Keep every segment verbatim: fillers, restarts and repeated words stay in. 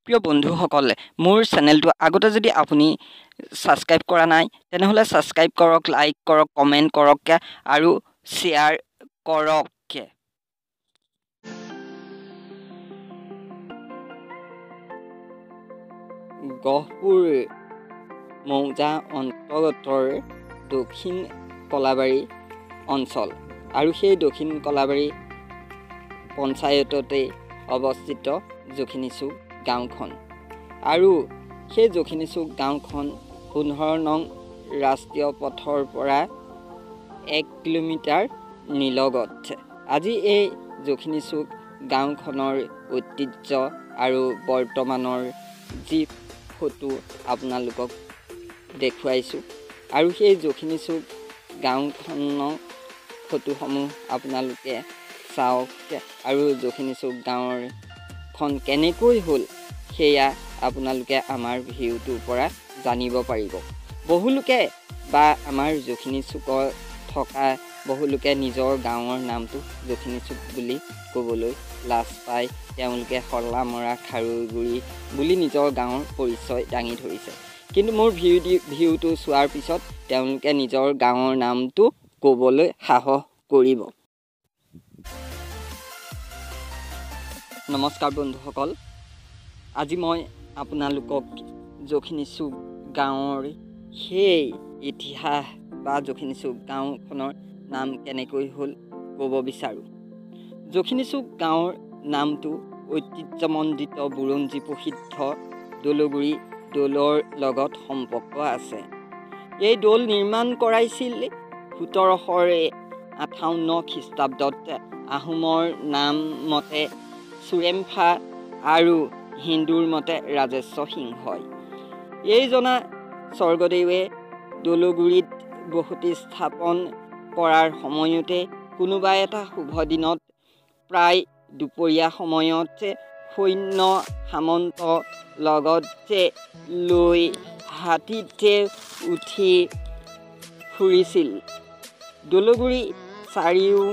প্ৰিয় বন্ধুসকলে মোৰ চেনেলটো আগতে যদি আপুনি সাবস্ক্ৰাইব কৰা নাই তেনেহলে সাবস্ক্ৰাইব কৰক, লাইক কৰক, কমেন্ট কৰক আৰু শ্বেয়াৰ কৰক। গহপুৰ মৌজা অন্তৰ্গতৰ দক্ষিণ কলাবাৰী অঞ্চল আৰু সেই দক্ষিণ কলাবাৰী পঞ্চায়ততে অৱস্থিত জখিনিচুক গাঁওখন আৰু সেই জখিনিচুক গাঁওখন পোন্ধৰ নং ৰাষ্ট্ৰীয় পথৰ পৰা এক কিলোমিটাৰ নিলগত। আজি এই জখিনিচুক গাঁওখনৰ ঐতিহ্য আৰু বৰ্তমানৰ যি ফটো আপোনালোকক দেখুৱাইছোঁ আৰু সেই জখিনিচুক গাঁওখনৰ ফটোসমূহ আপোনালোকে চাওক আৰু জখিনিচুক গাঁৱৰখন কেনেকৈ হ'ল সেয়া আপোনালোকে আমাৰ ভিডিঅ'টোৰ পৰা জানিব পাৰিব। বহুলোকে বা আমাৰ জখিনিচুকত থকা বহুলোকে নিজৰ গাঁৱৰ নামটো জখিনিচুক বুলি ক'বলৈ লাজ পায়। তেওঁলোকে হল্লামৰা খাৰৈগুৰি বুলি নিজৰ গাঁৱৰ পৰিচয় দাঙি ধৰিছে, কিন্তু মোৰ ভিডিঅ'টো চোৱাৰ পিছত তেওঁলোকে নিজৰ গাঁৱৰ নামটো ক'বলৈ সাহস কৰিব। নমস্কাৰ বন্ধুসকল, আজি মই আপোনালোকক জখিনিচুক গাঁৱৰ সেই ইতিহাস বা জখিনিচুক গাঁওখনৰ নাম কেনেকৈ হ'ল ক'ব বিচাৰোঁ। জখিনিচুক গাঁৱৰ নামটো ঐতিহ্যমণ্ডিত বুৰঞ্জী প্ৰসিদ্ধ দৌলগুৰি দৌলৰ লগত সম্পৰ্ক আছে। এই দৌল নিৰ্মাণ কৰাইছিল সোতৰশ আঠাৱন্ন খ্ৰীষ্টাব্দত আহোমৰ নাম মতে চুৰেমফা আৰু হিন্দুৰ মতে ৰাজেশ্বৰ সিংহই। এইজনা স্বৰ্গদেৱে দৌলগুৰিত বসতি স্থাপন কৰাৰ সময়তে কোনোবা এটা শুভ দিনত প্ৰায় দুপৰীয়া সময়ত সৈন্য সামন্ত লগতে লৈ হাতীতে উঠি ফুৰিছিল। দৌলগুৰি চাৰিও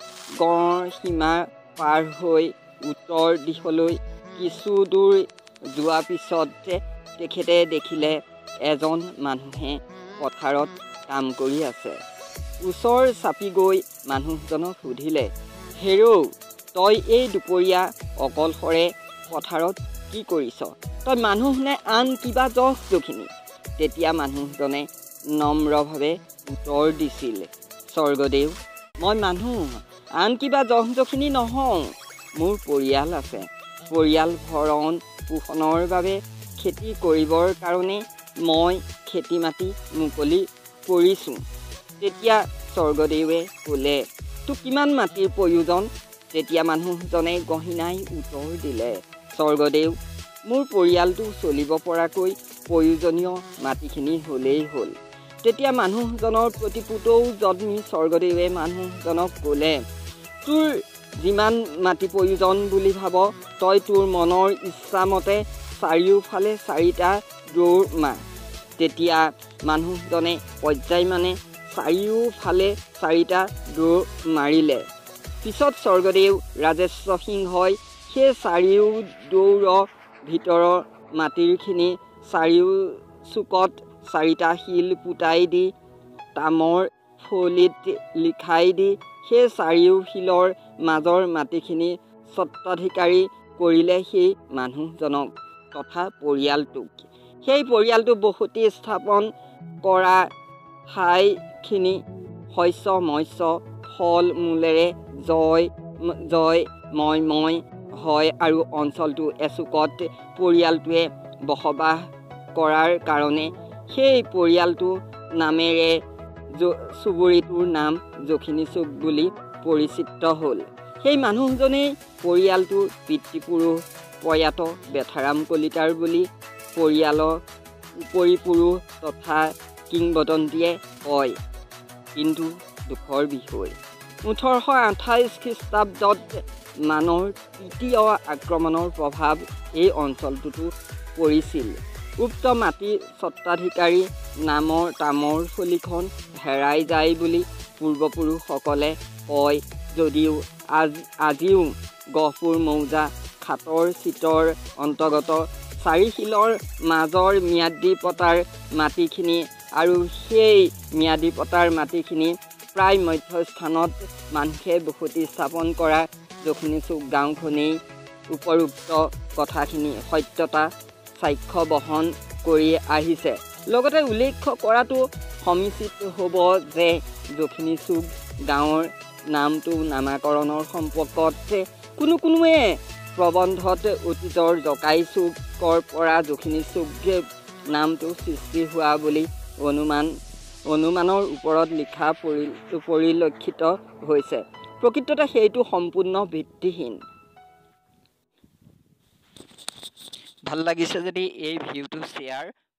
গড় সীমা পাৰ হৈ উত্তৰ দিশলৈ কিছু দূৰ যোৱাৰ পিছত তেখেতে দেখিলে এজন মানুহে পথাৰত কাম কৰি আছে। ওচৰ চাপি গৈ মানুহজনক সুধিলে, হেৰৌ, তই এই দুপৰীয়া অকলশৰে পথাৰত কি কৰিছ? তই মানুহ নে আন কিবা জহ জখিনী? তেতিয়া মানুহজনে নম্ৰভাৱে উত্তৰ দিছিল, স্বৰ্গদেউ, মই মানুহ, আন কিবা জহ জখিনী নহওঁ। মোৰ পৰিয়াল আছে। পৰিয়াল ভৰণ পোষণৰ বাবে খেতি কৰিবৰ কাৰণে মই খেতি মাটি মুকলি কৰিছোঁ। তেতিয়া স্বৰ্গদেৱে ক'লে, তোক কিমান মাটিৰ প্ৰয়োজন? তেতিয়া মানুহজনে গহীনাই উত্তৰ দিলে, স্বৰ্গদেউ, মোৰ পৰিয়ালটো চলিব পৰাকৈ প্ৰয়োজনীয় মাটিখিনি হ'লেই হ'ল। তেতিয়া মানুহজনৰ প্ৰতি পুতৌ জন্মি স্বৰ্গদেৱে মানুহজনক ক'লে, তোৰ যিমান মাটি প্ৰয়োজন বুলি ভাব তই তোৰ মনৰ ইচ্ছামতে চাৰিওফালে চাৰিটা দৌৰ মাৰ। তেতিয়া মানুহজনে পৰ্যায়মানে চাৰিওফালে চাৰিটা দৌৰ মাৰিলে। পিছত স্বৰ্গদেউ ৰাজেশ্বৰ সিংহই সেই চাৰিও দৌৰৰ ভিতৰৰ মাটিৰখিনি চাৰিও চুকত চাৰিটা শিল পুতাই দি তামৰ ফলিত লিখাই দি সেই চাৰিও শিলৰ মাজৰ মাটিখিনি স্বত্বাধিকাৰী কৰিলে সেই মানুহজনক তথা পৰিয়ালটোক। সেই পৰিয়ালটো বসতি স্থাপন কৰা ঠাইখিনি শস্য মৎস্য ফল মূলেৰে জয় জয় ময় ময় হয় আৰু অঞ্চলটো এচুকত পৰিয়ালটোৱে বসবাস কৰাৰ কাৰণে সেই পৰিয়ালটো নামেৰে চুবুৰীটোৰ নাম জখিনিচুক বুলি পৰিচিত হ'ল। সেই মানুহজনেই পৰিয়ালটোৰ পিতৃপুৰুষ প্ৰয়াত বেথাৰাম কলিতাৰ বুলি পৰিয়ালৰ উপৰিপুৰুষ তথা কিংবদন্তীয়ে কয়। কিন্তু দুখৰ বিষয়, ওঠৰশ আঠাইছ খ্ৰীষ্টাব্দত মানৰ তৃতীয় আক্ৰমণৰ প্ৰভাৱ এই অঞ্চলটোতো পৰিছিল। উক্ত মাটি স্বত্বাধিকাৰী নামৰ তামৰ ফলিখন হেৰাই যায় বুলি পূৰ্বপুৰুষসকলে কয় যদিও আজ আজিও গহপুৰ মৌজা খাতৰ চিতৰ অন্তৰ্গত চাৰি শিলৰ মাজৰ ম্যাদী পতাৰ মাটিখিনি আৰু সেই ম্যাদী পতাৰ মাটিখিনি প্ৰায় মধ্যস্থানত মানুহে বসতি স্থাপন কৰা যখিনিচুক গাঁওখনেই উপৰোক্ত কথাখিনি সত্যতা সাক্ষ্য বহন কৰি আহিছে। লগতে উল্লেখ কৰাটো সমীচিত হ'ব যে যখিনিচুক গাঁৱৰ নামটো নামাকৰণৰ সম্পৰ্কত কোনো কোনোৱে প্ৰবন্ধত অতীতৰ জকাইচুকৰ পৰা যখিনিচুক নামটো সৃষ্টি হোৱা বুলি অনুমান অনুমানৰ ওপৰত লিখা পৰি পৰিলক্ষিত হৈছে। প্ৰকৃততে সেইটো সম্পূৰ্ণ ভিত্তিহীন। ভাল লাগিছে যদি এই ভিডিঅ'টো শ্বেয়াৰ